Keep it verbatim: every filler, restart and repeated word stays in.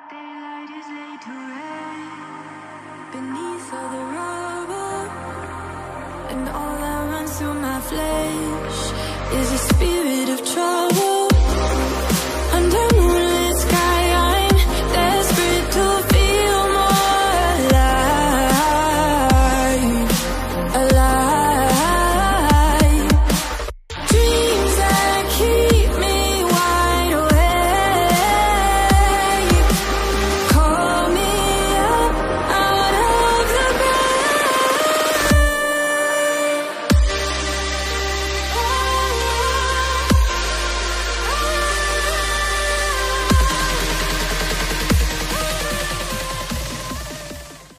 Daylight is laid to rest beneath all the rubble, and all that runs through my flesh is a spirit.